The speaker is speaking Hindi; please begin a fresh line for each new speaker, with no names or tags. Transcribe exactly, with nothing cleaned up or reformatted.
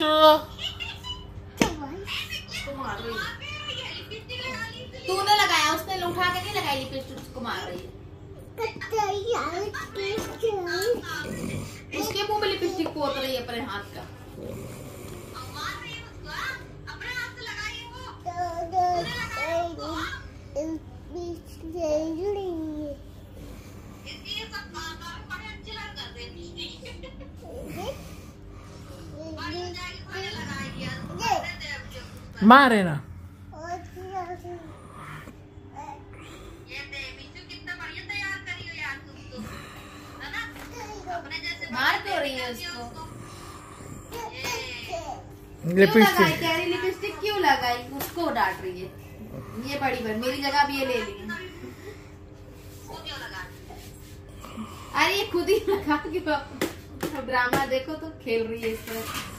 तूने लगाया, उसने उठा के नहीं लगाई लिपस्टिक, उसको मार रही है। उसके मुंह में लिपस्टिक पोत रही है अपने हाथ का।
मारे ना
मार क्यों रही है उसको?
लिपस्टिक
कैरी लिपस्टिक क्यों लगाई? उसको डांट रही है। ये बड़ी बन मेरी जगह भी ये ले ली। अरे ये खुद ही लगा, ड्रामा देखो तो खेल रही है इस तरह।